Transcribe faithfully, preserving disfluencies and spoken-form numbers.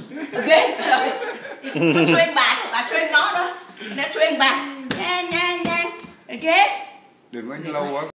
ghê. Nó xuyên bà, bà xuyên nó đó. Nó xuyên bà. Nha nha nha. Ghê. Đừng có lâu quá.